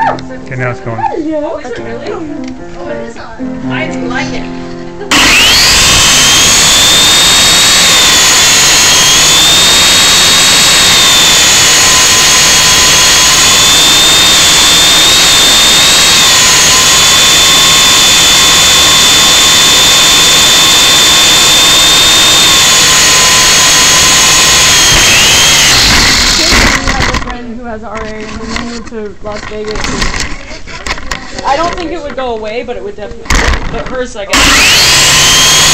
Okay, now it's going. Oh, is it really? Oh, it is on. I like it. Has RA and when we moved to Las Vegas, I don't think it would go away, but it would definitely. But hers, I guess.